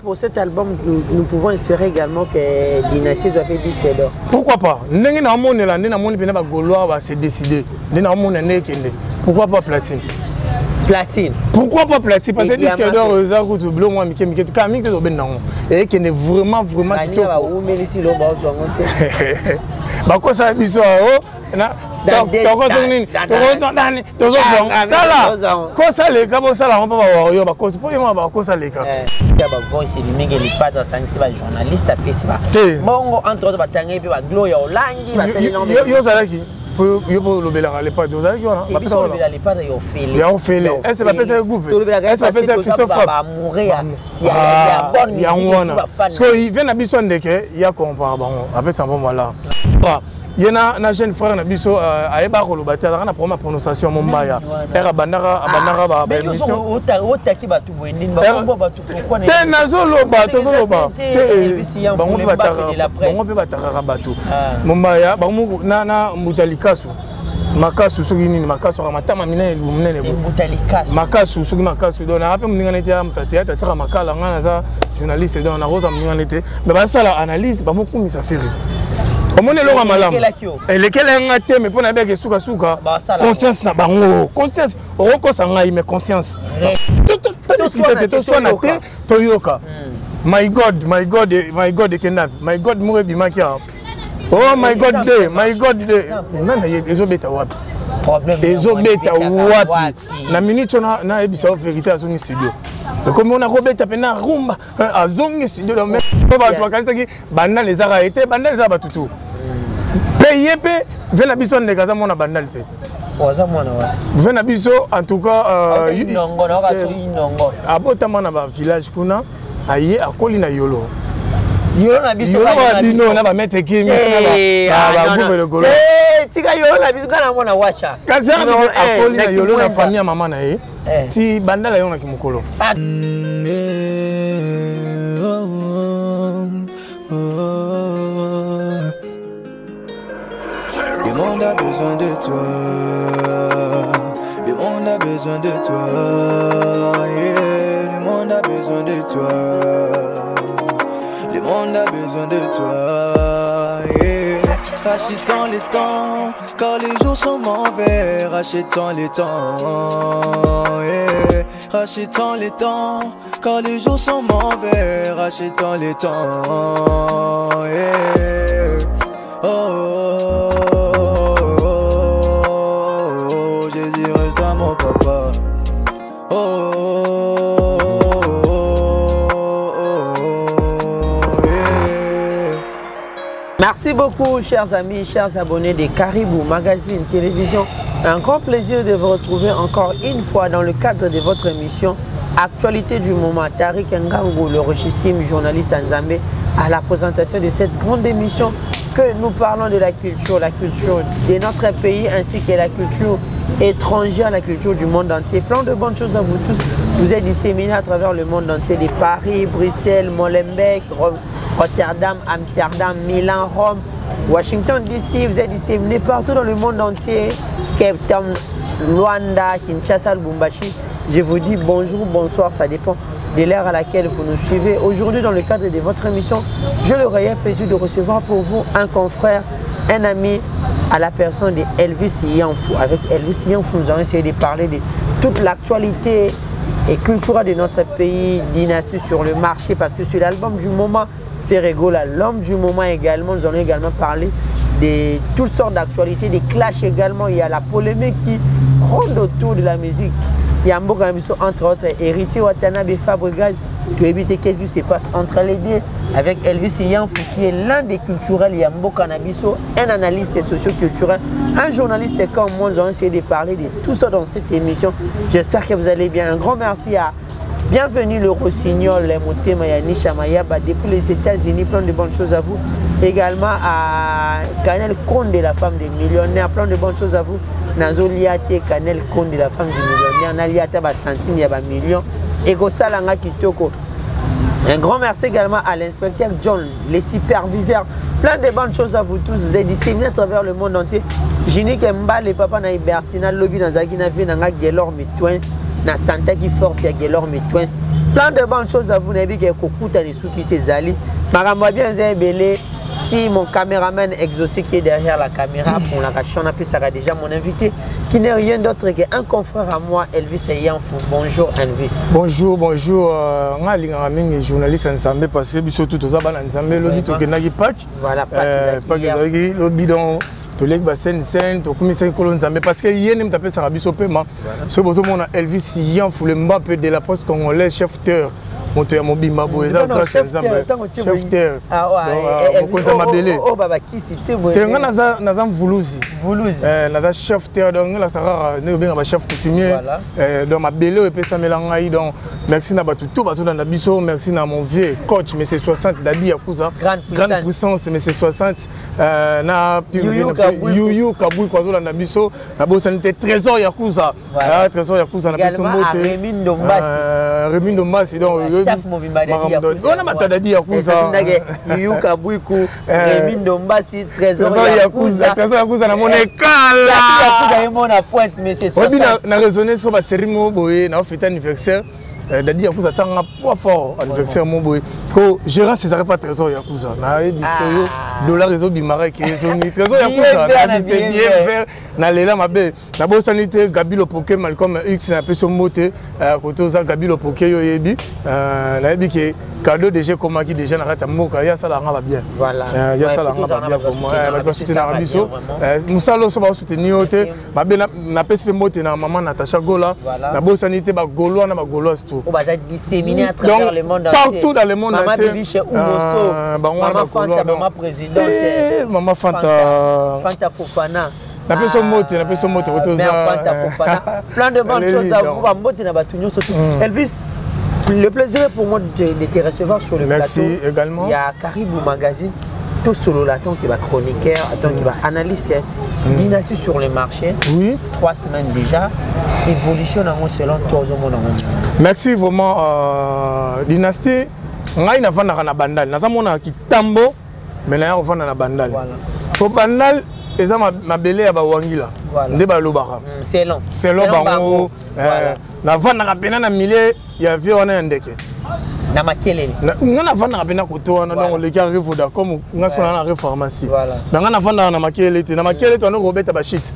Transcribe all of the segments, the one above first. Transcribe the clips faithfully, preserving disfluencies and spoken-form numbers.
pour cet album, nous, nous pouvons espérer également que Dynastie soit fait disque d'or. Pourquoi pas? N'est-ce pas mon élan, n'est-ce pas mon élan, Gaulois va se décider. N'est-ce pas mon élan, pourquoi pas platine? Platine. Pourquoi pas platine? Parce que disque d'or, ça coûte bleu, moi, Mickey, Mickey, quand Mickey est bien non. Et qu'il est vraiment, vraiment. Bah quoi ça biso oh na toko zongini toko dani tozo zong tala ko ça les gars bon ça là on peut pas yo ba ko pour moi ba ko ça les gars ya ba voice bi mingi li pas sang c'est ba journaliste a pesi ba bongo entre autres ba tanga bi ba gloria olangi ba sele non yo zalaki pour yo pour lobela les pas vous allez on ba pesa lobela les pas yo fele yo fele est ce pas pesa gouve est ce pas pesa fiso fa ba mourir ya ya bonne ya ngona parce que il vient na biso ndeke ya compare bon après ça bon voilà il y a un jeune frère na biso a eba ko lobata na pour ma prononciation mombaya era bandara bandara ba émission otaki batu bwendini ba kombo batu pourquoi ne te nazo loba tozo loba te bango pe bataka bango pe bataka batu mombaya bango na na mutalikasu makasu soki nini makasu ka matama minene minene mutalikasu makasu soki makasu donc na rappel mninga nete amtatea tatira makala ngana za journaliste donc na rosa mninga nete mais ba sala analyse ba moku ça fait comment est le malam et lequel est un thème pour n'avoir que souka souka conscience na bango conscience oko sanga mais conscience tout tout discuter tout soit na te toyoka my god my god my god kenap my god moure bimakia oh my god de my god de nana ezo beta wapi problème ezo beta wapi na minute na na ebisa vérité à son studio. Comme on a robeta pena rumba à zongi studio donc on va toi quand ça banal les a été banal ça va tout payer pe vena biso ndeka mona banal te oza mona wa vena biso en tout cas euh nongo na ba nongo abota mona ba village kuna aye akoli na yolo yolo na biso ba bino na ba mettre ki misi na ba ba le golo eh tika yolo na biso kana mona wacha kaza akoli na yolo na famille ya mama na ye ti bandala yona ki mukolo le monde a besoin de toi, le monde a besoin de toi, yeah. Le monde a besoin de toi, le monde a besoin de toi, yeah. Rachetons les temps, car les jours sont mauvais, rachetons les temps, yeah. Rachetons les temps, car les jours sont mauvais, rachetons les temps, yeah. Oh, oh, oh, oh, oh, Jésus reste à mon papa. Oh, oh, oh, oh, yeah. Merci beaucoup, chers amis, chers abonnés de Caribou Magazine Télévision. Un grand plaisir de vous retrouver encore une fois dans le cadre de votre émission Actualité du moment. Tariq Ngango, le richissime journaliste Nzambe, à la présentation de cette grande émission que nous parlons de la culture, la culture de notre pays ainsi que la culture étrangère, la culture du monde entier. Plein de bonnes choses à vous tous. Vous êtes disséminés à travers le monde entier, de Paris, Bruxelles, Molenbeek, Rotterdam, Amsterdam, Milan, Rome, Washington D C. Vous êtes disséminés partout dans le monde entier. Cape Town, Luanda, Kinshasa, Lubumbashi. Je vous dis bonjour, bonsoir, ça dépend de l'heure à laquelle vous nous suivez. Aujourd'hui, dans le cadre de votre émission, je le réel plaisir de recevoir pour vous un confrère, un ami à la personne de Elvis Yanfou. Avec Elvis Yanfou, nous allons essayer de parler de toute l'actualité et culturelle de notre pays, dynastie sur le marché, parce que c'est l'album du moment, Ferregola, l'homme du moment également. Nous allons également parler de toutes sortes d'actualités, des clashs également. Il y a la polémique qui ronde autour de la musique. Il y a un beau entre autres héritier Watanabe Fabregas. Tu évites qu'est-ce qui se passe entre les deux avec Elvis Yanfou qui est l'un des culturels Yambo Cannabiso, un analyste socio-culturel, un journaliste comme moi. Nous allons essayer de parler de tout ça dans cette émission. J'espère que vous allez bien. Un grand merci à Bienvenue le Rossignol, les Moté Mayani Chamayaba depuis les États-Unis. Plein de bonnes choses à vous. Également à Canel Conde, la femme des millionnaires. Plein de bonnes choses à vous. Nazo liate Canel Conde, la femme du millionnaire. Naliate ba centime ya ba million. Ego Salanga Kitoko. Un grand merci également à l'inspecteur John, les superviseurs. Plein de bonnes choses à vous tous. Vous êtes disséminés à travers le monde entier. Jini Kemba, les papas na Ibertina, lobby na Zagina Ve na Gelor Metwens, na Santa qui force ya Gelor Metwens. Plein de bonnes choses à vous, Nabi, qui est Kokuta des sous qui étaient zali. Maramwa bien Zébélé, si mon caméraman exaucé qui est derrière la caméra, pour la cachon, on appelle ça déjà mon invité, qui n'est rien d'autre qu'un confrère à moi, Elvis Eyanfou. Bonjour, Elvis. Bonjour, bonjour. On a un journaliste ensemble parce que biso tout ça ban ensemble le bito que nagi pack. Voilà, pack nagi le bidon. To leg ba scène scène to commissaire kolon nzambe parce que yene m'tapé ça biso paiement. Ce bozo mon Elvis Eyanfou le Mbappé de la poste congolais chef-teur. Moto ya mobimba boye za grâce nzambe chef-teur. Ah ouais. Mon konza mabele. Oh baba qui cité boye. Tenga naza naza mvuluzi. Mvuluzi. Euh naza chef-teur donc la sara ne benga ba chef coutumier. Euh donc mabele et pe ça melanga yi donc merci na batu tout batu na biso merci na mon vieux coach mais c'est soixante Dadi Yakuza. Grande puissance mais c'est soixante euh na Yuyu Kabui kwa zola na biso na bo sanité trésor Yakuza. Ah trésor Yakuza na biso mbote. Rémi Ndombasi. Rémi Ndombasi donc on a batadadi Yakuza. Yuyu Kabui ku Rémi Ndombasi trésor Yakuza. Trésor Yakuza na monekala. Yakuza est mon à pointe mais c'est soixante. Na raisonner sur ba série mo boye na fête anniversaire. Dadi Yakuza tanga poids fort anniversaire mo boye. Ko gérant César pas trésor Yakuza. Na biso yo dollar réseau bimara qui est zone trésor Yakuza. Na bien faire na lela mabe. Na bo sanité Gabilo Poké Malcolm X na peso moté koto za Gabilo Poké yo yebi. Na yebi ke cadeau déjà comment qui déjà na kata moka ya sala nga bien. Voilà. Ya sala nga bien pour moi. Ba soutenir na biso. Musalo so ba soutenir ote. Mabe na pese moté na maman Natacha Gola. Na bo sanité ba golois na ba golois tout. On va disséminer à travers le monde entier. Partout dans le monde entier. Maman Bibiche Oumosso. Maman Fanta, maman présidente. Maman Fanta. Fanta Fofana. La personne mote, la personne mote. Fanta Fofana. Plein de bonnes choses à vous. On va monter dans Batunio surtout. Elvis, le plaisir pour moi de te recevoir sur le plateau. Merci également. Il y a Caribou Magazine. Tout solo là, tant qu'il va chroniqueur, tant qu'il va analyste. Dynastie sur le marché. Oui. Trois semaines déjà. Évolution en selon toi au monde. Merci vraiment. Euh, Dynastie. Ngai na vanda na bandal. Na zamona kitambo, mais na ya vanda na bandal. Voilà. So bandal eza ma belé ya ba wangila. Nde ba lobaka. C'est long. C'est long bango. Euh na vanda na pena na milieu ya vie wana ndeke. Na makelele. Nga na vanda na pena koto wana donc le cas revoda comme nga sona na re pharmacie. Na nga na vanda na makelele te na makelele to na robeta ba shit.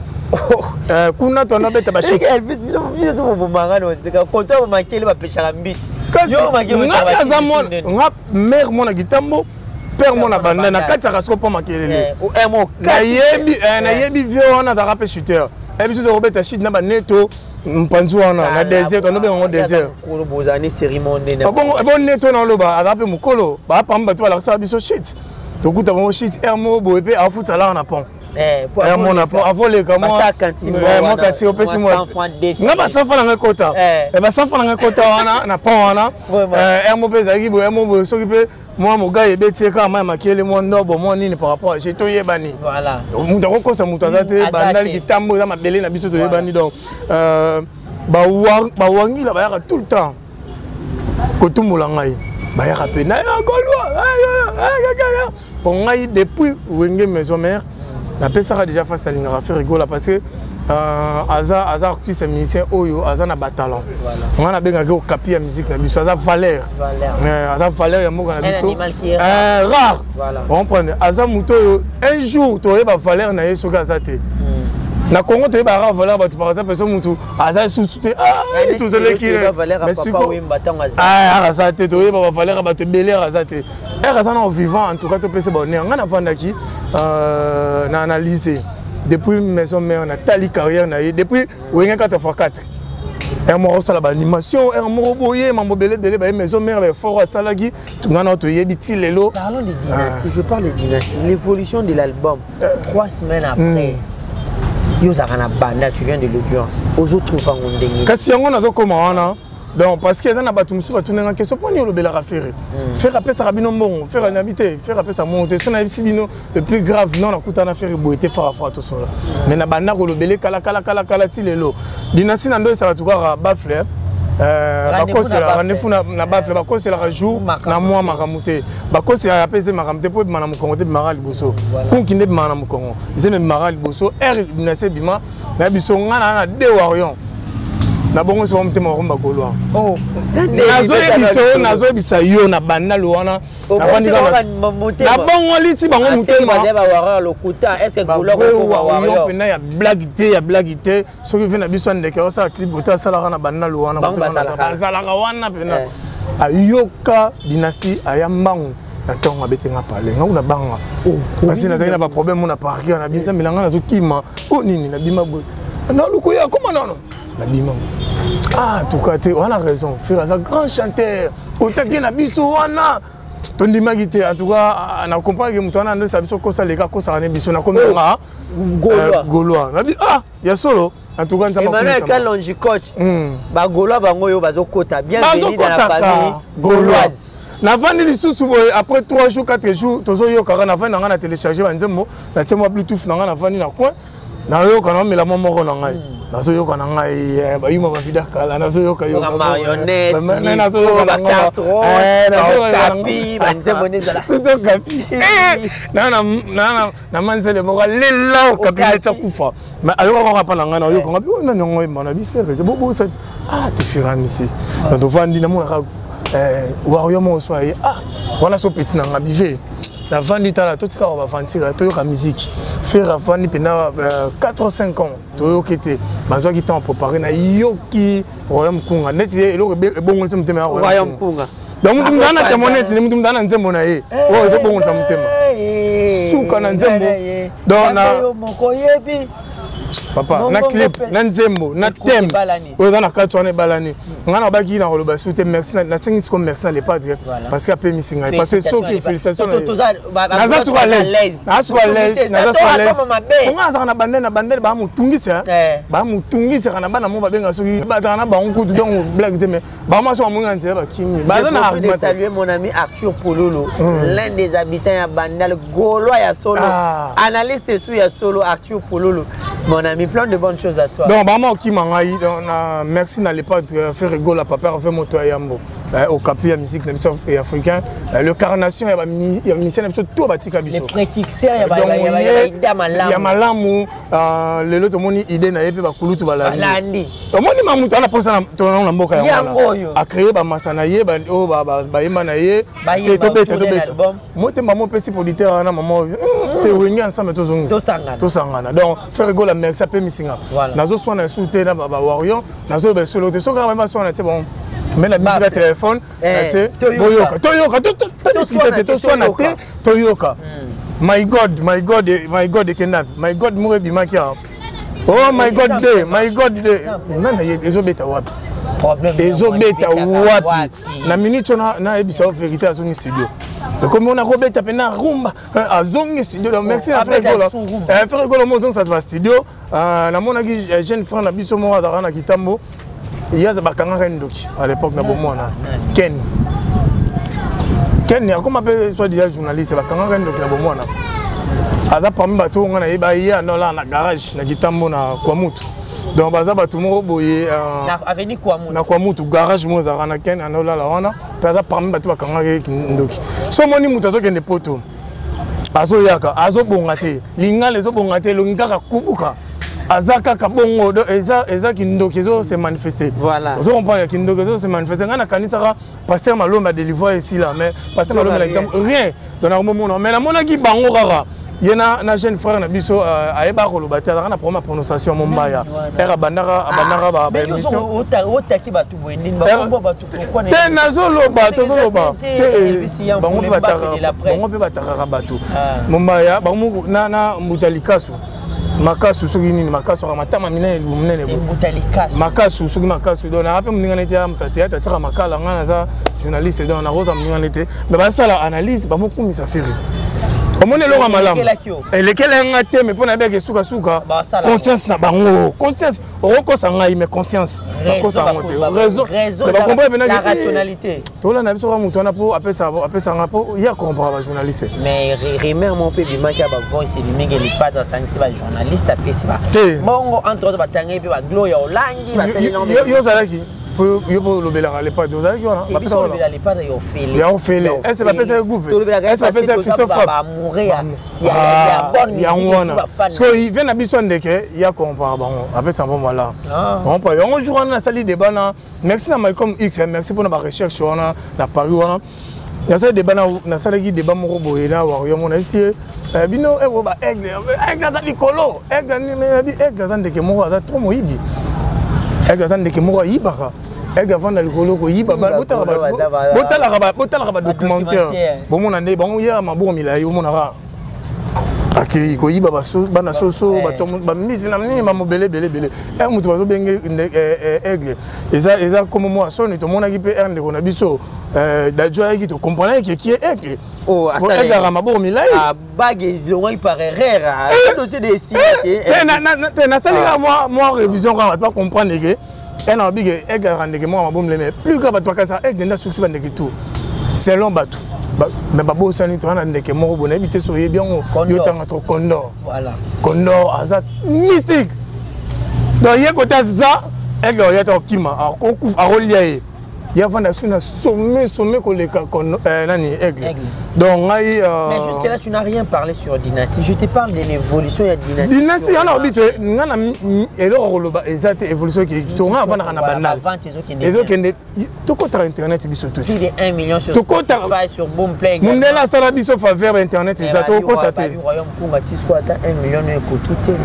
Euh kuna to na beta ba shit. Elvis bino bino to bo mangano seka konta ba makelele ba pechaka mbisi. Yo makelele ba shit. Nga mère mona gitambo. Père mon abandonné na kati rasko pour makelele. Na yebi na yebi vieux wana da rapé shooter. Et puis Robert Achid na ba neto mpanzu wana na désert on be en désert. Ko bozani cérémonie na. Bon bon neto na loba a rapé mukolo ba pamba to la sa biso shit. To kuta bon shit ermo bo epé a futa la na pont. Eh pour ermo na pont avant les comment moi quand au petit moi. Na ba sa fa na kota. Eh ba sa fa na kota wana na pont wana. Ermo pe zaki bo ermo bo so ki pe moi mon gars il bêté quand même maquiller mon nobo mon nini par rapport à j'ai tout yebani voilà mon dako ko sa mutazate bandal ki tambo za mabele na biso to yebani donc euh ba wa ba wangi la ba tout le temps ko tumula ngai ba ya rapena ya golwa pour ngai depuis wenge maison mère na pesa déjà face à l'ingra faire rigola parce que euh aza aza artiste musicien oyo aza na batalon on a benga ko capi ya musique na biso aza valeur euh aza valeur ya moka na biso euh rare on prend aza muto un jour to yeba valeur na yeso ka zate na Congo to yeba rare valeur ba par exemple personne mutu aza sous-souté ah tout ça qui mais siko ah aza te to yeba valeur ba te belère aza te er aza na vivant en tout cas to pese bonheur ngana vandaki euh na analyser depuis maison mère on a tali carrière na depuis wenga quatre fois quatre un moro sala ba animation un moro boye mambo belé belé ba maison mère ba fort salagi ngana to yebi ti lelo. Parlons de dynastie, je parle de dynastie, l'évolution de l'album trois semaines après yo za kana banda tu viens de l'audience aux autres trouve en ndenge kasi yango nazo koma wana donc parce que ça n'a pas tout musu batu nga question pour le bela faire faire après ça rabino mbongo faire un habité faire après ça monter ça na bino le plus grave non na kutana faire boité fara fara to sola mais na banda ko le belé kala kala kala kala ti lelo dinasi na ndo ça tout ka bafle euh ba ko c'est la rendez-vous na bafle ba ko c'est la jour na moi makamute ba ko c'est apaiser makamute pour mana mukongo te maral boso kon kinde mana mukongo c'est même maral boso er dinasi bima na biso ngana na de warion na bongo so mutema romba kolwa oh nazo ebiso nazo ebisa yo na banda luana na vandi kana na bongo lisi bango mutema ba wara lokuta est-ce que Golwa ko wa wara yo pena ya blague te ya blague te so ki vena biso ndeke osa clip ota sala na banda luana ba sala ka wana pena ayoka dynastie ayambango natonga betenga pale nga una banga parce que nazali na ba problème na parquet na binza milanga na zokima o nini na bima bo na lukuya comment non na bima ah tout cas tu as raison frère un grand chanteur kotaki na biso wana tondimaki te en tout cas na comprendre que mutana ndo sabiso kosa leka kosa na biso na komenga Golwa Golwa na bi ah ya solo en tout cas nzamba Emmanuel Kalonji coach ba Golwa bango yo bazokota bienvenue dans la famille gauloise. Na vandi lisusu boye après trois jours quatre jours tozo yo kaka na vandi nga na télécharger banzembo na tiemo bluetooth nga na vandi na coin na yo kana mela moko na ngai na zo yo kana ngai ba yuma ba vida kala na zo yo ka yo ka marionnette na zo yo ba quatre eh na zo kapi banzembo ni zala tout kapi na na na na manzele mo lela kapi ta kufa mais ayo ka pa na nga na yo ka bi na ngo ma na bi faire je bobo ça ah te fera ici dans to vandi na mo na eh wario mo so ay ah wana so petit na ngabive la vandi tala to tika ba vantira to yo ka musique faire vandi pena quatre ou cinq ans to yo kete bazwa ki temps préparer na yoki royaume kunga neti eloko bongo tse mutema royaume kunga donc mutu mdana témoigner ti mutu mdana nzembo na ye o zo bongo sa mutema suka na nzembo donc na moko yebi papa na clip na nzembo na thème oyo na kati wana balani ngana baki na koloba soute merci na cinq comme merci na les padres parce que après misinga parce que so que félicitations na za suka l'aise na suka l'aise na za suka l'aise on a na bande na bande ba mutungisa ba mutungisa na bana mo ba benga soki ba na ba on kutu donc blague te mais ba ma so mo ngantse ba kimi ba na argument saluer mon ami Arthur Pololo l'un des habitants ya Bandal Golwa ya solo analyste sous ya solo Arthur Pololo mon ami plein de bonnes choses à toi. Donc, maman qui m'a dit, merci d'aller pas faire rigoler à papa, faire moto à Yambo, au capi à musique et africain. Le carnation, il y a ministère de tout bâti Les prédictions, il y a il y a malamu, le lot de mon idée n'a pas coulé tout bala. Landi. Au moins, il m'a dit, la personne ton nom boka a créé ba masanaye, ba o ba ba imanaye, et to bête, to bête. Moi, t'es maman petit producteur, maman, t'es réunis ensemble tous on. Tous sangana. Tous sangana. Donc, faire rigoler, merci. Misinga nazo soina souté na ba warion nazo be solo te soka même soina c'est bon mais la musique à téléphone c'est toyoka toyoka to discuter to soina te toyoka my god my god my god kenap my god moure bimakia oh my god day my god day nana yezo beta wapi problème ezo beta wapi na minute na na ebisa vérité à son studio. Comme on a Robert Tapena Rumba, à Zongi Studio, donc merci à Frère Golo. Frère Golo, moi, ça va studio. La mon ami, jeune frère, la biso moi, dans la Kitambo, il y a des bakanga Rendoki à l'époque, na bomona. Ken. Ken, comment appelle soit déjà journaliste, bakanga Rendoki na bomona. Aza parmi bateau, on a ébaillé à Nola, na garage, na Kitambo, na Kwamutu. Donc baza bato mo boye na avenue Kwamutu na Kwamutu garage mo za kana ken anola la wana baza parmi bato bakanga ndoki so moni mutu azokende poto azo yaka azo bonga te linga lezo bonga te longa ka kubuka azaka ka bongo do eza eza kindoki zo se manifester voilà ozo comprendre kindoki zo se manifester ngana kanisa ka pasteur Malomba délivrer ici là mais pasteur Malomba rien dans un moment mais la monaki bango kaka yena na jeune frère na biso ayeba ko lobata na pour ma prononciation mombaya era bandara bandara ba émission otaki batu boendini ba kombo batu pourquoi ne te nazolo ba tozolo ba te bango pe bataka bango pe bataka batu mombaya bango na na mutalikasu makasu soki nini makasu ka matama minene minene mutalikasu makasu soki makasu donc na rappel mninga nete amtatea tatira makala ngana za journaliste donc na rosa mninga nete mais ba sala analyse ba mokumisa feri. Comment est le malamu? Et lequel est un thème pour n'avoir que souka souka conscience na bango conscience oko sanga mais conscience raison raison la rationalité to la na biso ka mutu na po appeler ça appeler ça ngapo ya comprendre ba journaliste mais remer mon peu bima ki ba voice du mingi li pas dans sanksi ba journaliste apesi ba bongo entre autres batanga pe ba gloria olangi ba seli non yo zalaki pour le bel à l'époque vous allez voir pas ça le bel pas il fait il a fait est c'est pas ça goût est c'est pas ça fils of va mourir il y a bonne il y a un parce que il vient à besoin de que il y a compare bon après ça bon voilà on peut on joue dans la salle débat là merci à Malcolm X merci pour la recherche on a la Paris on il y a ça débat na salle qui débat mon robot là wario mon ici bino e wo ba aigle aigle za likolo aigle ni me aigle za ndeke mo za trop moyibi aigle za ndeke mo yibaka aigle vanda likolo ko yiba botala botala botala ba documentaire bon mon ande bon ya mabo milai o monaka akei ko yiba ba so bana soso ba tom ba misi na ni ba mobele bele bele e mutu bazo benge aigle eza eza comme moi soni to mona ki pe ernde ko na biso euh da joie ki to comprendre que qui est aigle. Oh, à ça. Aigle ramabo milai. Ah bague ils ont il paraît rare. Le dossier des signes. Na na na sali moi moi révision quand pas comprendre que un en big aigle rande que moi mabo milai plus que ba to ka ça aigle na succès ba ndeke tout. Selon batou. Mais babo sani to na ndeke mo bo na bité so ye bien yo tanga to condor. Voilà. Condor azat mystique. Donc yé côté ça aigle ya to kima a ko ku a relier. Il y a un sommet, sommet qu'on les aigle. Donc, mais jusque-là, tu n'as rien parlé sur Dynastie. Je te parle de l'évolution de Dynastie. Dynastie, on a habité. On a évolution qui est en avant de la banale. Les autres, tout contre Internet, c'est tout. Il y a un million sur Spotify, sur Boomplay. On a la salle de faveur Internet, c'est ça. Tout constaté. un million de coquilles.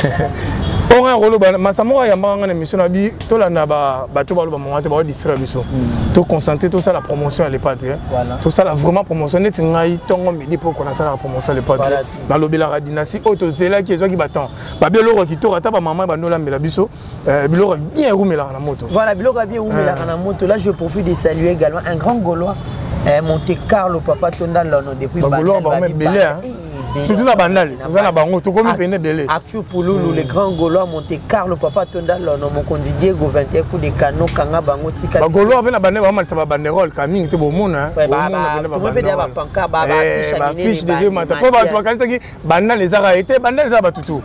On a un rôle, Masamoa y a une émission à bi, tout là n'a pas bateau ba moment ba distribution. Tout concentré tout ça la promotion elle est pas dire. Tout ça la vraiment promotion net ngai tongo midi pour qu'on a ça la promotion elle est pas dire. Dans le Bela Dynastie auto c'est là qui est qui battant. Ba bielo qui to rata ba maman ba no la mela biso, euh bielo bien roumela na moto. Voilà, bielo bien roumela na moto. Là je profite de saluer également un grand Gaulois, Monte Carlo Papa Tonda Lono depuis ba Gaulois ba même belé hein. Surtout la banale, tout ça la bango, tout comme peine belé. Actu Pouloulou, les grands Gaulois Monte Carlo Papa Tonda Lono mon condi Diego vingt et un coups de canon kanga bango tika. Ba Gaulois avec la banale ba mal ça ba banderole caming te bon monde hein. Ba ba ba panka ba ba fiche de jeu mata. Pour ba toi quand qui banale les a été banale ça ba tout.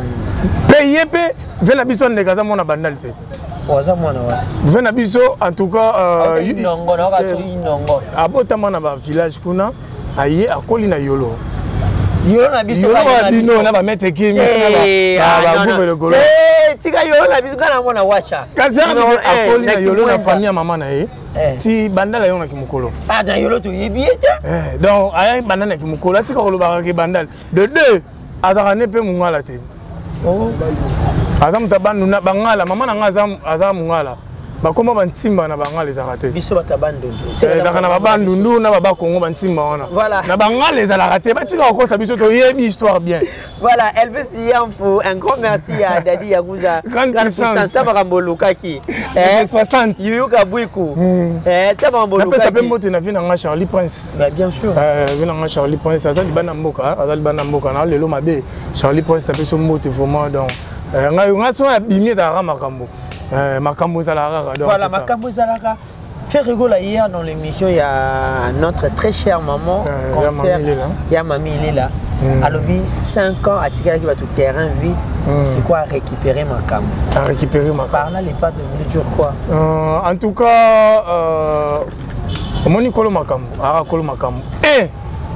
Payer pe vena biso de kaza mona banale te. Oza mona wa. Vena biso en tout cas euh inongo na ka to inongo. Abota mona ba village kuna aye akoli na yolo. Yolo na biso ba bino na ba mettre ki misi na ba ba le golo. Eh tika yolo na biso kana mona wacha. Kaza na akoli na yolo na famille mama na ye. Ti bandala yona ki mukolo. Ah dans yolo to yebiete. Eh donc aya bandana ki mukolo tika ko lo ba ki bandal. De deux azara ne pe mungala te. Oh. Azam tabandu na bangala mama na nga azam azam mungala. Bakoma bantimba na bangala ezarate. Biso batabandu. C'est là kana babandu ndu na baba Kongo bantimba wana. Voilà. Na bangala ezarate batika ko sa biso to yebi histoire bien. Voilà, Elvis Yamfo, un grand merci à Dadi Yaguza. Grande puissance. Tabarambolouka qui est soixante. Yuka Bouikou. Eh Tabarambolouka. Ça peut monter na vie na Charlie Prince. Bah bien sûr. Euh vie na Charlie Prince, azali bana mboka, azali bana mboka na lelo mabe. Charlie Prince tapé so mote vraiment donc euh nga nga so na bimi da makambo. Euh makambo zalara donc voilà makambo zalara. Fait rigoler hier dans l'émission, il y a notre très chère maman, euh, concert, il y a mamie il est là. Mm. Alors cinq ans à Tigala qui va tout terrain vide, mm. c'est quoi à récupérer ma cam? À récupérer ma cam. Par là les pâtes devenues dire quoi? euh, En tout cas, euh, moni kolo ma cam, ara kolo ma cam. Eh,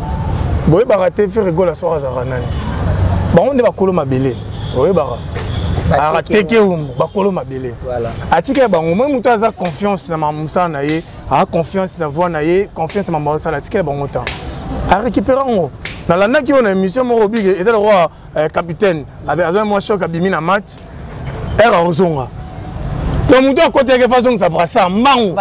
boy baraté fait rigoler soir à Zaranani. Bon on est ba kolo ma belé, boy bara. Alors teke umbu bakolo mabele voilà atika bango moi muto aza confiance na mamusa na ye a confiance na voix na ye confiance na mamusa la tika bango temps a récupérer ngo na la na ki on émission mo big et le roi capitaine avec azoi moi choc abimi na match era ozonga donc muto a côté que façon ça brassa mangu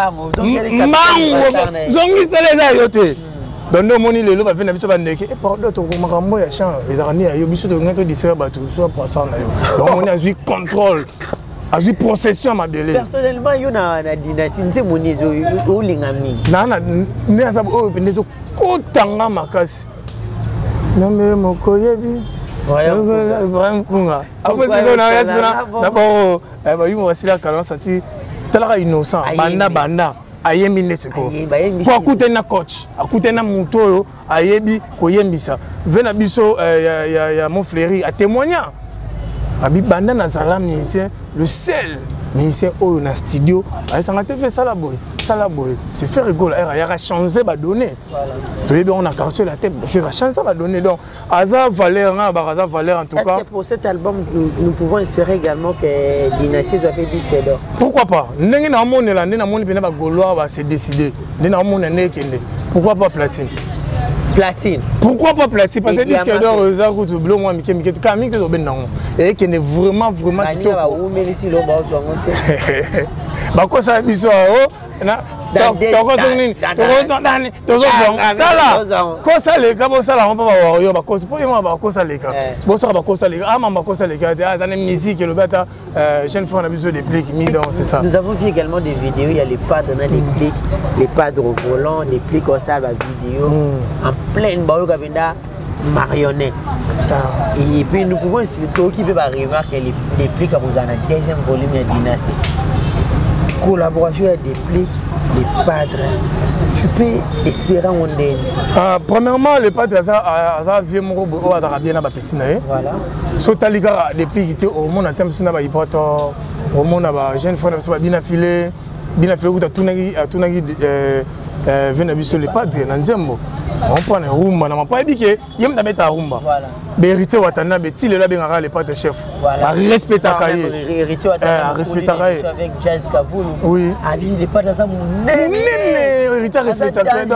mangu zongi seleza yote donc nous moni lelo ba vena biso ba ndeke et pardon to makambo ya champ ezarani ya yo biso to ngato distraire ba tout soit passant na yo donc moni azui contrôle azui possession ma belé personnellement yo na na Dynastie nze moni zo o linga mingi na na ne aza o pendezo kotanga makasi na me mokoyebi vraiment kunga après c'est na ya tsuna na ba ba yo wasila kalon sati talaka innocent banda banda ayembi ndetse ko ko akute na coach akute na muto ayebi koyembisa vena biso ya ya ya mon fléri a témoigner abi banda na zala musicien le seul musicien oyo na studio ayesanga te fait ça la boy ça la boy c'est faire rigolo il y a changer ba donner tu es bien on a quartier la tête faire changer ba donner donc Aza Valère na Baraza Valère en tout cas. Est-ce que pour cet album nous pouvons espérer également que Dynastie soit fait disque d'or? Pourquoi pas? Ndenge na monde la ndenge na monde pena ba Gaulois va se décider ndenge na monde ne kende pourquoi pas platine? Platine. Pourquoi pas platine? Parce que disque d'or ça coûte bleu moi Mickey Mickey quand Mickey to ben non et qui est vraiment vraiment top. Bah quoi ça biso oh na toko nini toko dani tozo bon tala ko ça les gars bon ça la on pas voir yo ba ko pour moi ba ko ça les gars bon ça ba ko ça les gars ah maman ko ça les gars dans la musique le bêta jeune fois on a besoin de pliques mis donc c'est ça. Nous avons vu également des vidéos il y a les pads dans les pliques les pads au volant des pliques comme ça la vidéo en pleine baou kabinda marionnette. Et puis nous pouvons expliquer qui peut arriver que les les pliques à vous en a deuxième volume de Dynastie. Collaboration avec des pliques, les padres. Tu peux espérer un monde. Premièrement, les padres, ça vient mon robot, ça va bien à ma petite naïe. Voilà. Soit à l'égard des pliques qui étaient au monde, à terme, sur la hypothèse, au monde, à jeune fois, ça va bien affilé, bien affilé, à tout nagi, à tout nagi, vient habiter les padres, dans on prend un rumba, on n'a pas dit que il y a un rumba. Héritier Watana, Betty, là, bien les pas de chef. Respect à Kaye. Héritier Watana, respect à Kaye. Avec Jazz Kavoul. Oui. Ah, il n'est pas dans un monde. Héritier respect à Kaye.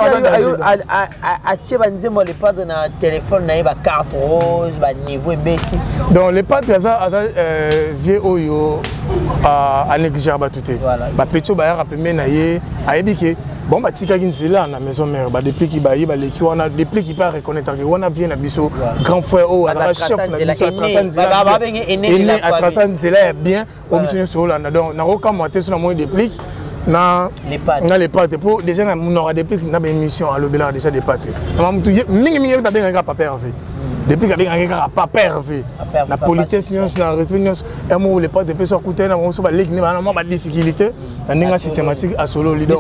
À Tchebanze, moi, les pas dans un téléphone, il y a une carte rose, un niveau Betty. Donc, les pas de ça, vieux Oyo, à négliger tout. Bah, Petro, bah, rappelez Menaye, à Ebike. Bon, bah, tika qui là, la maison mère, bah, depuis qu'il baille, bah, les qui on a, depuis qu'il pas reconnaître que on a bien abisso, grand frère, oh, à la chef, on a bisso, à Trasan Zela, aîné à Trasan Zela, bien, au mission sur Hollande. Donc, n'a aucun moitié sur la moitié des pliques, na, na les pâtes. Pour déjà, on aura des pliques, n'a pas émission à l'obéla déjà des pâtes. On m'a dit, mingi mingi, t'as bien un gars pas perdu. Depuis qu'il y a un gars pas perdu. La politesse, la respect, un mot les pâtes, des personnes coûtées, on se bat les guinées, on a des difficultés. Un dégât systématique à solo leader.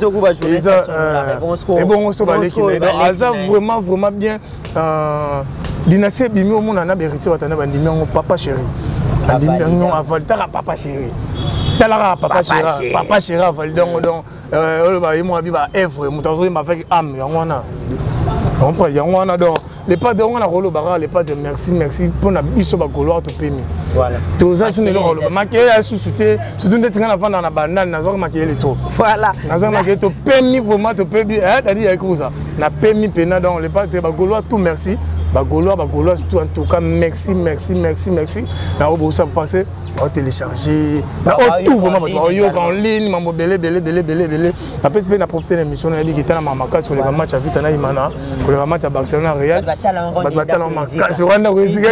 Et bon, on se bat les guinées. Aza vraiment, vraiment bien. Dynastie bimi au monde, on a hérité, on a dit mon papa chéri. On dit non, aval, t'as papa chéri. T'as la papa chéri, papa chéri, aval, donc, donc, euh, il m'a dit, bah, Evre, mon m'a fait âme, yangwana. On prend yangwana donc. Les pas de on a rolo bara les pas de merci merci pour na biso ba goloir to pemi voilà tous ça c'est le rolo maquiller à sous-souter surtout des tinga na vendre na banane na zo maquiller les to voilà na zo maquiller to pemi vraiment to pemi hein dadi avec ça na pemi pena donc les pas de ba goloir tout merci ba goloir ba goloir tout en tout cas merci merci merci merci na au ça passer on télécharger na tout vraiment ba yo en ligne mambo belé belé belé belé belé après c'est na profiter l'émission na bi qui tana mamaka sur les matchs à vite na imana pour les matchs à Barcelone Real batala makasi wana kwesika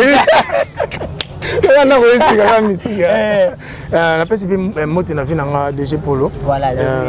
kana kwesika kama misika na pesi pe moto na vina nga D G Polo voilà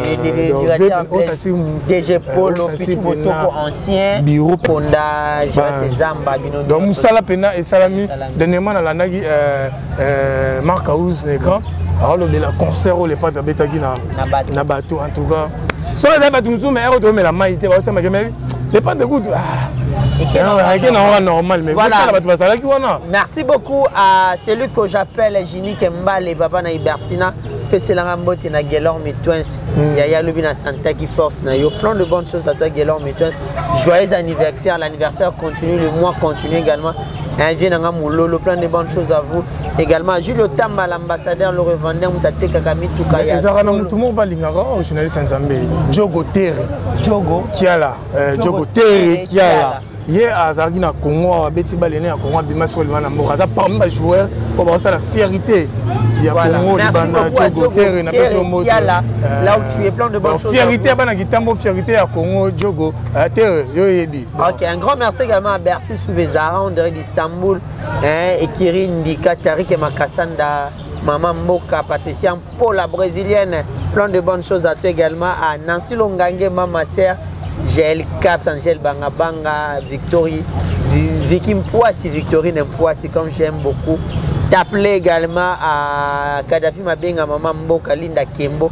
D G Polo petit botoko ancien bureau ponda Jose Zamba bino donc musala pena et salami dernièrement na landaki euh Marc House l'écran alors le la concert ou les pas de betaki na na bateau en tout cas so les bateau nous mais on met la maïté va ça mais les pas de goût normal, mais voilà. Merci beaucoup à celui que j'appelle Gini Kembal et Papa Naïbertina. C'est la rambote na Gelor Mitwens. Il y a le bina Santa qui force. Il y a plein de bonnes choses à toi, Gelor Mitwens. Joyeux anniversaire. L'anniversaire continue, le mois continue également. Un vient dans Moulolo, plein de bonnes choses à vous. Également, Julio Tamba, l'ambassadeur, le revendeur, Moutate Kakami, Toukaya. Tout le monde va lingara, journaliste en Zambie. Djogo Terre. Djogo. Kiala. Djogo Terre. Kiala. Hier à Zargina Congo, à Betty Balené à Congo, à Bimasol, à Moraza, parmi les joueurs, pour avoir ça la fierté. Il y a Congo, Djogo Terre, il y a là où tu es plein de bonnes choses. Fierté, fierté à Congo, Djogo Terre, ok, un grand merci également à Bertie Souvezara, on dirait d'Istanbul, et Kiri Ndika, Tariq et Makassanda, Maman Moka, Patricia, Paul la brésilienne, plein de bonnes choses à toi également, à Nancy Longangue, Maman Serre. Gel Caps, Angel Banga Banga, Victory, Vicky Mpouati, Victorine Mpouati, comme j'aime beaucoup. T'appelais également à Kadhafi Mabenga, Maman Mboka, Linda Kembo.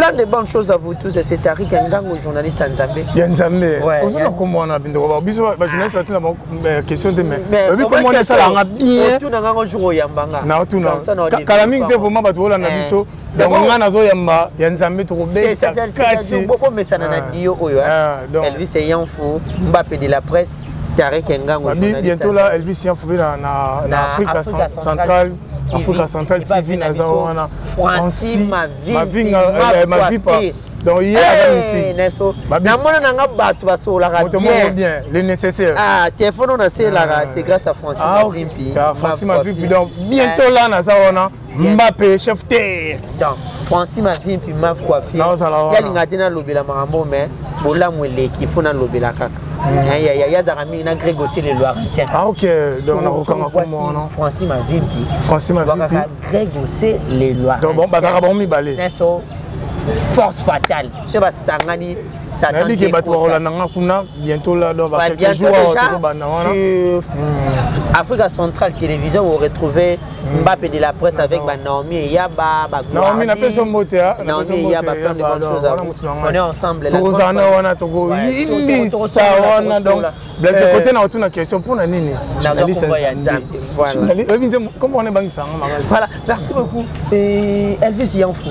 Plein de bonnes choses à vous tous. C'est Tariq Ngango, journaliste à Nzambé. Il y a Nzambé. Ouais. Vous savez comment on a bien de voir. Biso, journaliste, tu as une question de mais. Mais comment on est ça là, bien. Tout n'a pas jour au Yambanga. Non, tout n'a. Kalaming te vraiment battu la nabiso. Donc on a nazo Yamba, il y a Nzambé trop bien. C'est c'est beaucoup mais ça n'a dio oyo. Elvis ayant fou, Mbappé de la presse, Tariq Ngango journaliste. Bientôt là, Elvis ayant fou dans na Afrique centrale. Afrique centrale T V Nazawana Francis ma vie ma vie ma vie pas donc hier ici na mona nanga batu baso la bien bien le nécessaire ah téléphone on a c'est là c'est grâce à Francis ma vie Francis ma vie donc bientôt là Nazawana Mbappé chef terre donc Francis ma vie puis ma coiffure ya lingatina lobela marambo mais bola mwele ki fona lobela kaka il y a il y a Zarami na Greg aussi les Loiritains. Ah OK donc on a reconnu comment non Francis ma vie puis Francis ma vie puis Greg aussi les Loiritains. Donc bon bazaka ba mi balé. Force fatale. Je vais sangani ça t'a dit que bato rola nanga kuna bientôt là donc va quelques jours au bana sur Afrique centrale télévision vous retrouvez Mbappé de la presse avec Naomi et Yaba ba Naomi n'a pas son mot là Naomi et Yaba plein de bonnes choses on est ensemble là Tozana wana togo indi ça wana donc de côté na tuna question pour na nini journaliste voilà comment on est bangi ça voilà merci beaucoup et Elvis Yanfou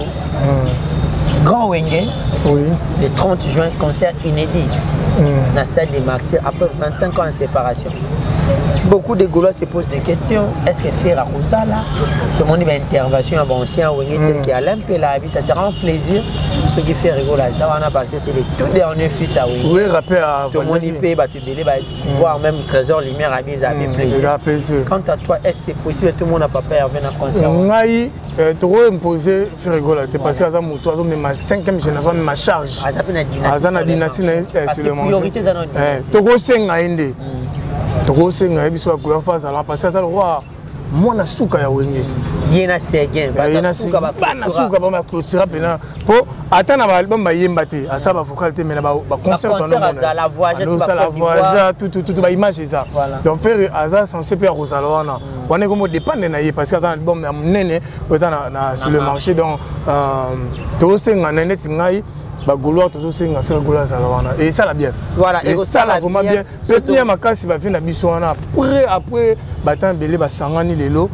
Grand Wenge, oui. Le trente juin, concert inédit mm. dans le stade de Marseille après vingt-cinq ans en séparation. Beaucoup de Gaulois se posent des questions. Est-ce que faire à Rosala? Tout le monde va intervention à ancien Wenge tel qu'il y a l'Impélabi. Ça sera un plaisir. Ce qui fait rigoler, ça va parce que c'est le tout dernier fils à Wenge. Oui, rappel à tout le monde y peut voir même Trésor Lumière à bien plaisir. Quant à toi, est-ce que c'est possible? Tout le monde n'a pas peur de venir à concert? Oui, trop imposé, faire rigoler. Tu es passé à ça, tu as ma cinquième génération, ma charge. À la dynastie, c'est le monde. Priorité, c'est notre dynastie. Tu as cinq ans. Toko senga ebiso ya kuya face ala passer ta roi mona suka ya wenge yena segen bana suka bana suka ba ma clôture pena po atana ba album ba yemba te asa ba vocal te mena ba concert on a la voix la voix tout tout tout ba image ça donc faire asa censé pe Rosala wana on est comme dépendre na ye parce que dans album na nene na sur le marché donc euh to senga na net ngai ba Gaulois tout ça nga faire Gaulois ça là et ça la bien voilà et ça la vraiment bien peut bien makasi ba vina biso wana après après batan belé ba sangani lelo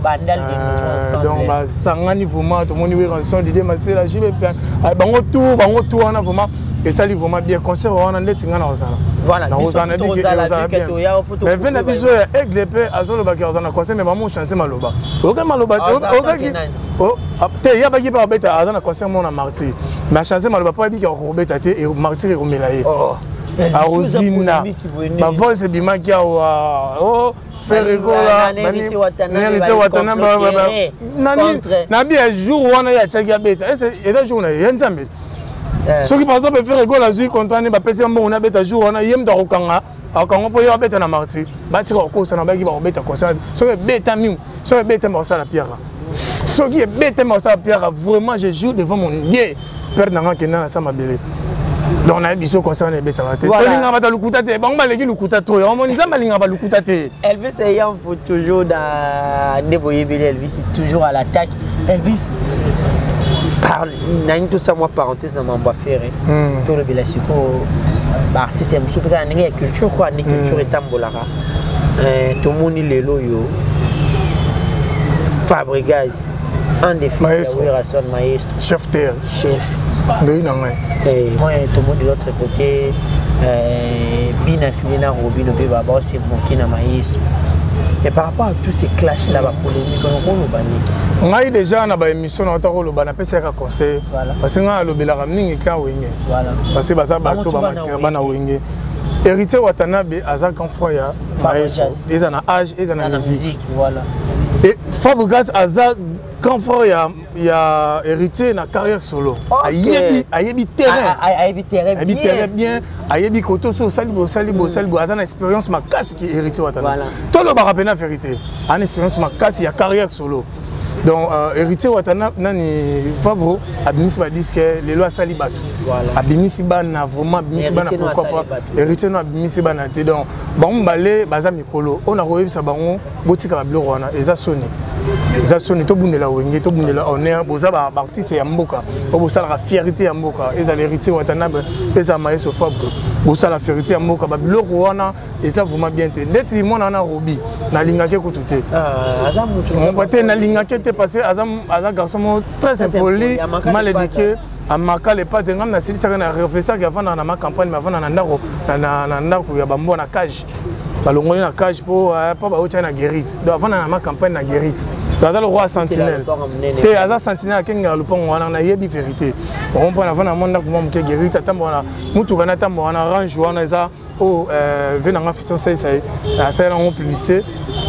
donc ba sangani vraiment tout monde oui rançon de démasser la jibe bango tout bango tout wana vraiment et ça li vraiment bien concert wana ndeti nga na osala voilà na osana bi que osala bien mais vina biso aigle pe azolo ba ki osana concert mais ba mo chancer maloba oka maloba oka ki oh te ya ba ki ba beta azana concert mo na martyr mais chancer maloba pas bi ki robeta te et martyr ko melaye oh a Rosina ba voice bima ki wa oh faire rigola nani nani watana ba nani na bien jour wana ya tshaki beta et et jour na yenzambe ceux qui par exemple faire rigola la jour content ba pesa mo na beta jour wana yem da kokanga akango po yo beta na martyr ba tiko ko sana ba ki ba beta concert so beta mi so beta mo sala pierre so qui beta mo sala pierre vraiment je joue devant mon Dieu père nanga kena na sama belé donc on a biso concert na beta te tolinga ba lukuta te bango ba leki lukuta to yo moni nzamba linga ba lukuta te Elvis ayant faut toujours dans Neboye Belé Elvis toujours à l'attaque Elvis parle n'a tout ça moi parenthèse dans mon bois ferré tout le Belasiko artiste est super dans la culture quoi ni culture etambolaka tout le monde lelo yo Fabregas un des fils de Wilson maestro chef terre chef oui non et moi tout le monde de l'autre côté Bina Filina Robino Beba c'est mon qui na maestro. Et par rapport à tous ces clashs là, la polémique, on a eu déjà une émission dans le Bana P C A conseil. Parce que on a le Belaramning et Kawenge. Parce que Baza Bato Bana Wenge. Héritier Watanabe, Azak en Froya, ils ont un âge, ils ont une musique. Et Fabregas Azak quand il y a héritier na carrière solo. Ayebi ayebi terrain. Ayebi terrain bien. Ayebi terrain bien. Ayebi koto so salibo salibo salibo azana expérience ma casse qui héritier Watanabe. Tout le barapena vérité. An expérience ma casse il y a carrière solo. Donc héritier Watanabe nani Fabro abimisi ba disque les lois salibatu. Abimisi bana vraiment abimisi bana pourquoi pas héritier no abimisi bana te donc bon balé baza mikolo on a revu ça bango botika ba bloro wana eza soni. eza soni tobundela wenge tobundela honneur boza baartiste ya mboka bosalaka fierté ya mboka ezala héritier watanabe eza Maestro Fabre bosala fierté ya mboka babiloko wana eza vraiment bien te ndeti mwana wana Robi nalingaki kutu te te nalingaki te parce que aza garçon très impoli mal éduqué amaka le pas de ngam na silisa na refesa ki avant na ma campagne avant na ndako na ndako ya bambo na cage balongoli na cage po pa ba ocha na guérite donc avant na ma campagne na guérite donc le roi sentinelle te aza sentinelle kenga lupongo wana na yebi vérité on prend avant na monde ko mo ke guérite atambo na mutu kana tambo wana range wana eza o venanga fiction sai sai ça na on publicité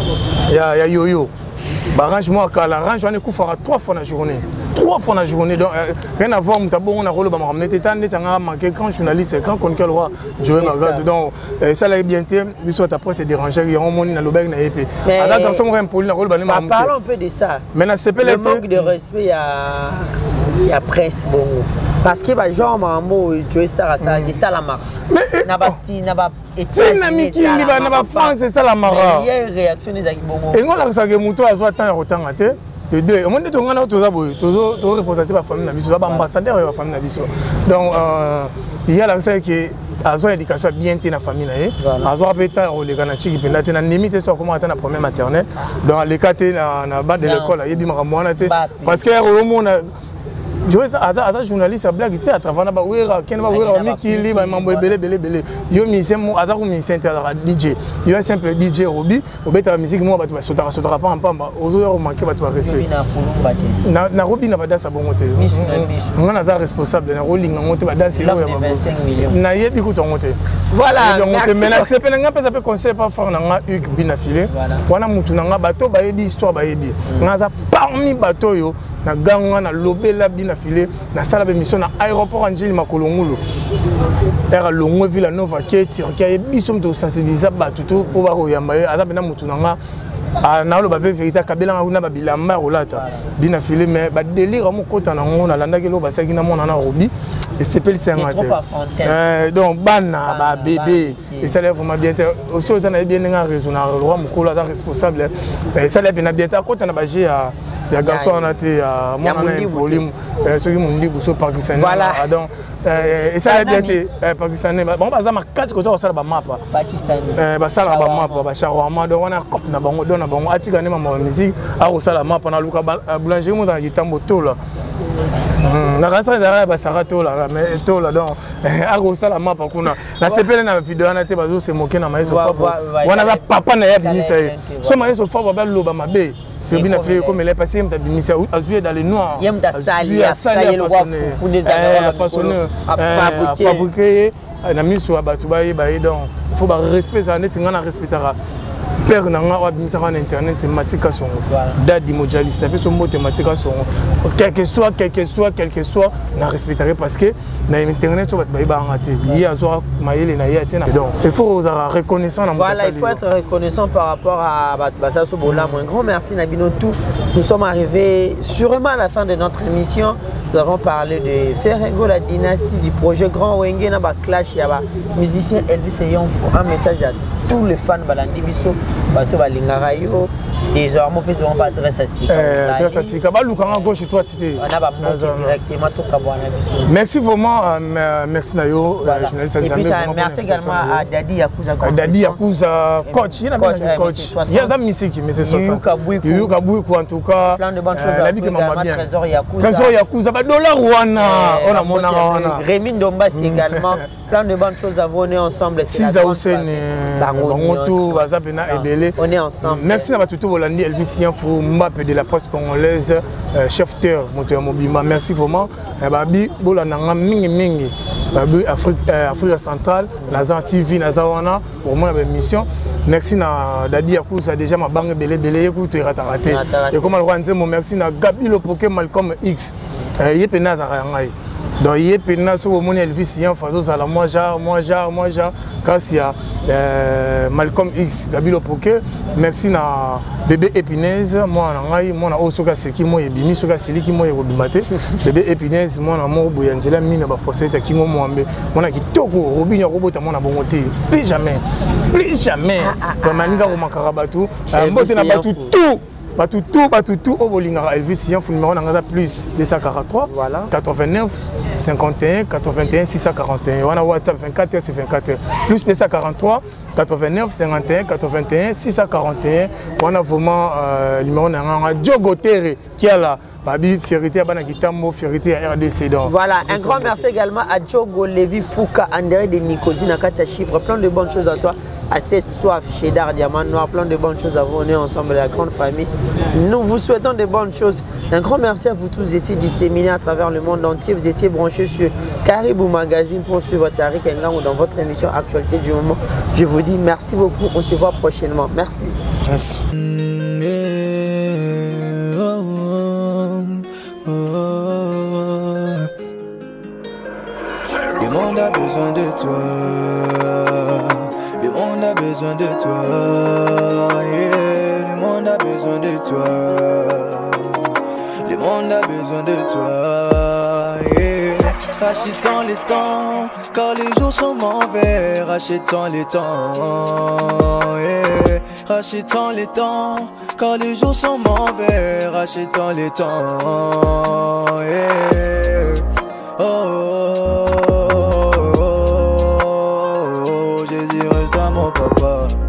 ya ya yoyo barrange moi kala range wana kufara trois fois na journée trois fois la journée donc euh, rien à voir mon tabou on a rôle bah on était tant d'étang manqué quand journaliste quand qu'on quel roi Joël Margaret donc ça l'a bien été l'histoire après c'est dérangé il y a un monde dans le bain na épée alors dans son impoli na rôle bah parlons un peu de ça maintenant c'est pas le manque de respect il y a il y a presse bon parce que bah genre mambo Joël Star ça c'est ça la marque mais na basti na ba c'est na miki ni ba na ba France c'est ça la marque il y a une réaction des akibongo et on a ça que muto azwa temps ya rotanga te de deux, au moins de tout le monde toujours toujours représenter la famille Nabiso, ambassadeur de la famille Nabiso. Donc il y a la chose qui a besoin d'éducation bien dans la famille naé, a besoin peut-être au les ganachis qui pendant t'es na limite sur comment attendre la première maternelle. Dans les cas t'es na na bas de l'école, il y a bien ramona t'es parce que au monde je veux à journaliste à blague à travers là oui ken va voir Miki li ba mambo belé belé belé yo musicien mo aza ko musicien D J yo un simple D J Robi obeta musique mo batu sotara sotara pas en pamba ozo manquer batu respect na na Robi na bada sa bongo te nga na za responsable na rolinga ngote bada si yo na yebi ko tongo te voilà donc mais na sepela nga pesa pe conseil pas faire na nga Hugues Binafile wana mutu na nga bato ba yebi histoire ba yebi nga za parmi bato yo na ganga na lobela bina filé na sala be mission na aéroport Angeli Makolongulu era longo Villa Nova qui qui a biso de sensibiliser bato to po ba ko yamba aza bena mutu nanga na lo ba vérité kabela na ba bilamba rolata bina filé mais ba délire mo kota na ngona landa ke lo ba saki na mona na Robi et c'est pel cinquante euh donc bana ba bébé et ça lève vraiment bien aussi autant na bien nga raisonnable le roi mukolo aza responsable et ça lève bien bien kota na ba G à il y a garçon on a été à mon ami Polim ceux qui m'ont dit que pakistanais donc et ça l'a bien été pakistanais bon bah ça m'a quatre côté ça ba map pakistanais bah ça la ba map ba shawarma donc on a cop na bango don na bango atika ne ma musique a ça la map na luka boulangerie mo dans gitambo to là na rasa za ba sarato là mais to là donc a ça la map kuna na sepele na vidéo na te bazo se moquer na Maestro Fabre wana ba papa na ya bimisa so Maestro Fabre ba loba mabe c'est bien fait comme elle est passée m'ta bimisa azué dans les noirs yemta sali sali le roi fou des années façonner à fabriquer na miso abatu ba ye ba donc il faut ba respect ça net ngana respectera père nanga wa bimisa na internet c'est matika songo dadi mojaliste pe son mot thématique songo quel que soit quel que soit quel que soit na respecterai parce que na internet so bat ba ba ngate yi azwa mayele na ya tina donc il faut avoir reconnaissant na voilà il faut être reconnaissant par rapport à Basa Sobola. Un grand merci Nabino tout. Nous sommes arrivés sûrement à la fin de notre émission. Nous avons parlé de Ferrego, la dynastie, du projet Grand Wenge, na clash, ya ba musicien Elvis Eyonfo. Un message à tous les fans balandi biso, bato balingara yo. Désormais, nous avons adresse à Sika. Adresse à Sika. Gauche, toi, tu directement tout merci vraiment, merci Nayo, journaliste. Merci également à Dadi Yakuza. Dadi Yakuza, coach. Il y a un coach. Il y a un musique, mais c'est soixante. Yuka Bouikou, en tout cas. Plein de bonnes choses. La vie que maman bien. Trésor Yakuza. Trésor Yakuza, dollar Wana. On a mon Wana. Rémin Dombassi également. Plein de bonnes choses à vous. On est ensemble. Siza Hussein, Bangoto, Bazabena et Belé. On est ensemble. Merci à tout Bolandi, Elvis Eyonfo, Mbappé de la presse congolaise, chef-teur, moteur Mobima. Merci vraiment. Babi, Bolananga, Mingi Mingi, Babi, Afrique centrale, Nazan T V, Nazawana, pour moi, la mission. Merci à Dadi Yakuza, déjà ma banque Belé Belé, écoute, et raté. Et comme le roi Nzemo, merci à Gabi le Poké Malcolm X. Yé Naza Rangai. Donc il y a pénal sur le monde Elvis Eyonfo ça la moi genre moi genre moi genre grâce à Malcolm X Gabi Lopoke merci na bébé Épinaise moi na ngai moi na osoka seki moi ebimi soka siliki moi ebimate bébé Épinaise moi na mo boyanzela mina ba forcer ta kingo mwambe moi na kitoko robinyo robota moi na bongote plus jamais plus jamais donc maninga ko makarabatu mbote na batu tout Batutu, Batutu, au Bolingara, Elvis, il y a un numéro plus deux cent quarante-trois, voilà. quatre-vingt-neuf, cinquante et un, quatre-vingt-un, six cent quarante et un. On a WhatsApp vingt-quatre heures, c'est vingt-quatre heures. Plus deux cent quarante-trois, quatre-vingt-neuf, cinquante et un, quatre-vingt-un, six cent quarante et un. On a vraiment le numéro de Diogo Terre qui est là. Babi, fierté à Banakitambo, fierté à R D C. Voilà, un grand merci également à Diogo Lévi Fouka, André de Nicosie, Nakatia Chypre. Plein de bonnes choses à toi. À cette soif chez Dar Diamant Noir, plein de bonnes choses à vous. On est ensemble, la grande famille. Nous vous souhaitons de bonnes choses. Un grand merci à vous tous. Vous étiez disséminés à travers le monde entier. Vous étiez branchés sur Caribou Magazine pour suivre Tariq Ngang dans votre émission Actualité du moment. Je vous dis merci beaucoup. On se voit prochainement. Merci. Merci. Le monde a besoin de toi. Le monde a besoin de toi, yeah. Le monde a besoin de toi. Le monde a besoin de toi, yeah. Rachetons les temps, car les jours sont mauvais. Rachetons les temps, yeah. Rachetons les temps, car les jours sont mauvais. Rachetons les temps, yeah. Oh, oh, oh, oh, oh, Jésus reste à mon papa.